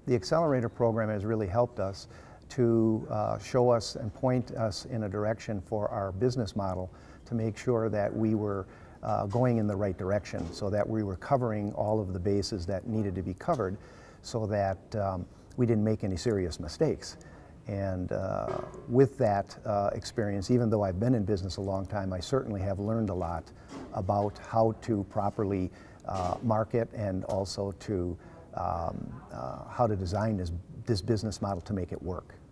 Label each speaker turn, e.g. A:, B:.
A: The Accelerator program has really helped us to show us and point us in a direction for our business model to make sure that we were going in the right direction, so that we were covering all of the bases that needed to be covered, so that we didn't make any serious mistakes. And with that experience, even though I've been in business a long time, I certainly have learned a lot about how to properly market, and also to how to design this business model to make it work.